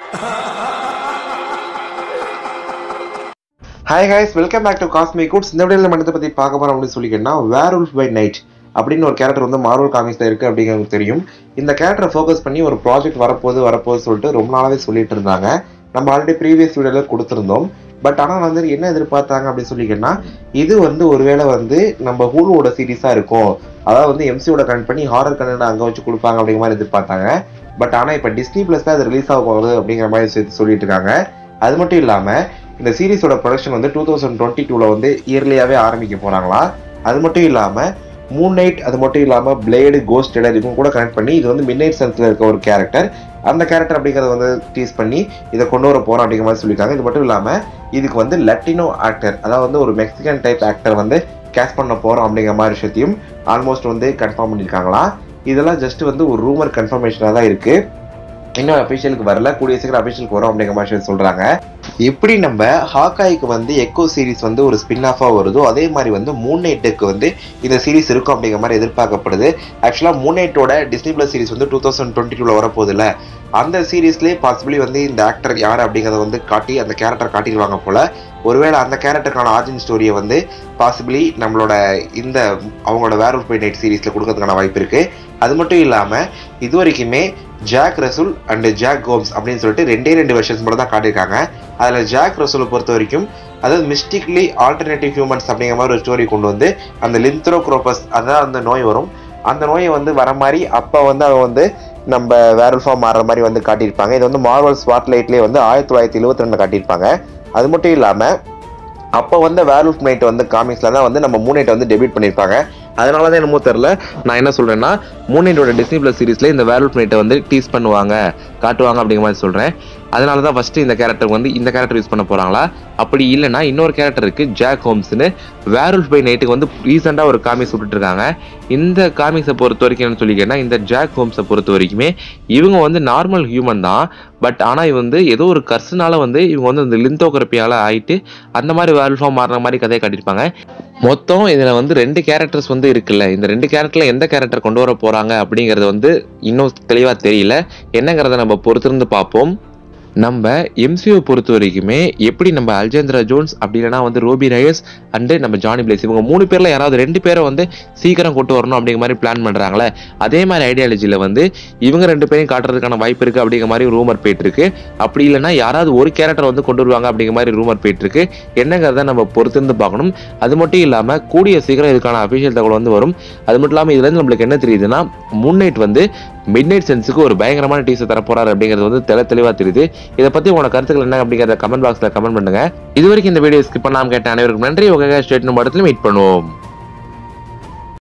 Hi guys, welcome back to Cosmicwoods. இந்த வீடியோல நம்ம பத்தி பார்க்க போறோம் அப்படின்னு சொல்லிட்டேன்னா Werewolf by Night அப்படின்னு ஒரு கேரக்டர் வந்து மார்வல் காமிக்ஸ்ல இருக்கு அப்படிங்கிறது தெரியும். இந்த கேரக்டரை ஃபோக்கஸ் பண்ணி ஒரு ப்ராஜெக்ட் வரப்போகுது சொல்லிட்டு ரொம்ப நாளாவே சொல்லிட்டு இருந்தாங்க. நம்ம ஆல்ரெடி ப்ரீவியஸ் வீடியோல கொடுத்திருந்தோம். பட் ஆனால் வந்து என்ன எதிர்பார்த்தாங்க அப்படின்னு சொல்லிங்கன்னா இது வந்து ஒருவேளை வந்து நம்ம ஹூலோட சீரீஸா இருக்கும், அதாவது வந்து எம்சியோட கனெக்ட் பண்ணி ஹாரர் கண்டென்ட் அங்கே வச்சு கொடுப்பாங்க அப்படிங்கிற மாதிரி எதிர்பார்த்தாங்க. பட் ஆனால் இப்போ டிஸ்னி பிளஸ் தான் அது ரிலீஸ் ஆக போகுது அப்படிங்கிற மாதிரி சொல்லிட்டு இருக்காங்க. அது மட்டும் இல்லாமல் இந்த சீரீஸோட ப்ரொடக்ஷன் வந்து 2022 வந்து இயர்லியாவே ஆரம்பிக்க போறாங்களா. அது மட்டும் இல்லாமல் மூன் நைட், அது மட்டும் இல்லாமல் பிளேடு, கோஸ்ட் ரைடர் இவங்க கூட கனெக்ட் பண்ணி இது வந்து மிட்நைட் சன்ஸ்ல இருக்க ஒரு கேரக்டர், அந்த கேரக்டர் அப்படிங்கிறத வந்து டீஸ் பண்ணி இதை கொண்டு வர போறோம் அப்படிங்கிற மாதிரி சொல்லியிருக்காங்க. இது மட்டும் இல்லாமல் இதுக்கு வந்து லட்டினோ ஆக்டர், அதாவது வந்து ஒரு மெக்சிகன் டைப் ஆக்டர் வந்து கேஸ்ட் பண்ண போறோம் அப்படிங்கிற மாதிரி விஷயத்தையும் ஆல்மோஸ்ட் வந்து கன்ஃபார்ம் பண்ணியிருக்காங்களா. இதெல்லாம் ஜஸ்ட் வந்து ஒரு ரூமர் கன்ஃபர்மேஷனாக தான் இருக்கு, இன்னும் அஃபிஷியலுக்கு வரல. கூடிய சீக்கிரம் அஃபிஷியலுக்கு வரும் அப்படிங்கிற மாதிரி சொல்றாங்க. எப்படி நம்ம ஹாக்காய்க்கு வந்து எக்கோ சீரிஸ் வந்து ஒரு ஸ்பின் ஆஃபா வருதோ அதே மாதிரி வந்து மூன் நைட்டுக்கு வந்து இந்த சீரிஸ் இருக்கும் அப்படிங்கிற மாதிரி எதிர்பார்க்கப்படுது. ஆக்சுவலா மூன் நைட்டோட டிஸ்னி பிளஸ் சீரிஸ் வந்து 2022 வரப்போகுதுல, அந்த சீரீஸ்லேயே பாசிபிளி வந்து இந்த ஆக்டர் யார் அப்படிங்கிறத வந்து காட்டி அந்த கேரக்டர் காட்டிடுவாங்க போல. ஒருவேளை அந்த கேரக்டருக்கான ஆரிஜின் ஸ்டோரியை வந்து பாசிபிளி நம்மளோட இந்த அவங்களோட வேர்வொல்ஃப் பை நைட் சீரீஸ்ல கொடுக்கறதுக்கான வாய்ப்பு இருக்கு. அது மட்டும் இல்லாமல் இது வரைக்குமே Jack Russell and Jack Gomez அப்படின்னு சொல்லிட்டு ரெண்டு வெர்ஷன்ஸ் மட்டும் தான் காட்டியிருக்காங்க. அதில் ஜாக் ரசூலை பொறுத்த வரைக்கும் அதாவது மிஸ்டிக்லி ஆல்டர்னேட்டிவ் ஹியூமன்ஸ் அப்படிங்கிற மாதிரி ஒரு ஸ்டோரி கொண்டு வந்து அந்த லிந்த்ரோக்ரோபஸ் அதான் அந்த நோய் வரும், அந்த நோயை வந்து வர மாதிரி அப்போ வந்து அவன் வந்து நம்ம வேர்வொல்ஃபாக மாறுற மாதிரி வந்து காட்டியிருப்பாங்க. இது வந்து மார்வல் ஸ்பாட்லைட்லேயே வந்து 1922 காட்டியிருப்பாங்க. அது மட்டும் இல்லாமல் அப்போ வந்து வேர்வொல்ஃப் நைட் வந்து காமிக்ஸ்ல தான் வந்து நம்ம மூன் நைட்டை வந்து டெபியூட் பண்ணியிருப்பாங்க. அதனால தான் என்னமோ தெரில, நான் என்ன சொல்கிறேன்னா மூன் நைட்டோட டிஸ்னி பிளஸ் சீரிஸில் இந்த வேர்வொல்ஃப் நைட்டை வந்து டீஸ் பண்ணுவாங்க, காட்டுவாங்க அப்படிங்கிற மாதிரி சொல்கிறேன். அதனால தான் ஃபஸ்ட்டு இந்த கேரக்டருக்கு வந்து இந்த கேரக்டர் யூஸ் பண்ண போகிறாங்களா, அப்படி இல்லைனா இன்னொரு கேரக்டர் இருக்குது ஜாக் ஹோம்ஸ்னு வேர்வொல்ஃப் பை நைட்டுக்கு வந்து ரீசெண்டாக ஒரு காமிக்ஸ் விட்டுருக்காங்க. இந்த காமிக்ஸை பொறுத்த வரைக்கும் என்ன சொல்லிக்கிறேன்னா இந்த ஜாக் ஹோம்ஸை பொறுத்த வரைக்குமே இவங்க வந்து நார்மல் ஹியூமன் தான், பட் ஆனால் இவங்க வந்து ஏதோ ஒரு கர்ஸுனால வந்து இவங்க வந்து இந்த லிந்தோகிராபியால் ஆகிட்டு அந்த மாதிரி வேர்வொல்ஃபாக மாறுற மாதிரி கதையை காட்டியிருப்பாங்க. மொத்தம் இதில் வந்து 2 கேரக்டர்ஸ் வந்து இருக்குல்ல, இந்த 2 கேரக்டரில் எந்த கேரக்டர் கொண்டு வர போகிறாங்க அப்படிங்கிறது வந்து இன்னும் தெளிவாக தெரியல. என்னங்கிறத நம்ம பொறுத்திருந்து பார்ப்போம். நம்ம எம்சிஓ பொறுத்த வரைக்குமே எப்படி நம்ம அல்ஜேந்திரா ஜோன்ஸ் அப்படி இல்லைனா வந்து ரோபி ரயஸ் அண்டு நம்ம ஜானி பிளேஸ் இவங்க 3 பேரில் யாராவது 2 பேரை வந்து சீக்கிரம் கொண்டு வரணும் அப்படிங்கிற மாதிரி பிளான் பண்ணுறாங்களே, அதே மாதிரி ஐடியாலஜியில் வந்து இவங்க 2 பேரையும் காட்டுறதுக்கான வாய்ப்பு இருக்குது அப்படிங்கிற மாதிரி ரூமர் போயிட்டுருக்கு. அப்படி இல்லைனா யாராவது ஒரு கேரக்டர் வந்து கொண்டு வருவாங்க அப்படிங்கிற மாதிரி ரூமர் போயிட்டுருக்கு. என்னங்கிறத நம்ம பொறுத்திருந்து பார்க்கணும். அது மட்டும் இல்லாமல் கூடிய சீக்கிரம் இதுக்கான அஃபிஷியல் தகவல் வந்து வரும். அது மட்டும் இல்லாமல் இதுலேருந்து நம்மளுக்கு என்ன தெரியுதுன்னா மூன் நைட் வந்து மிட்நைட் சன்ஸுக்கு ஒரு பயங்கரமான டீசர் தரப்போறாரு அப்படிங்கிறது வந்து தெளிவாக தெரியுது. இதை பற்றி உங்களோட கருத்துக்கள் என்ன அப்படிங்கிறத கமெண்ட் பாக்ஸில் கமெண்ட் பண்ணுங்க. இது வரைக்கும் இந்த வீடியோ ஸ்கிப் பண்ணாமல் கேட்ட அனைவருக்கும் நன்றி. உங்க ஸ்டேட் நம்ம இடத்துல மீட் பண்ணுவோம்.